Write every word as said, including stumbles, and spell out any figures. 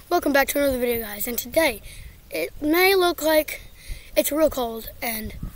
Welcome back to another video, guys, and today it may look like it's real cold and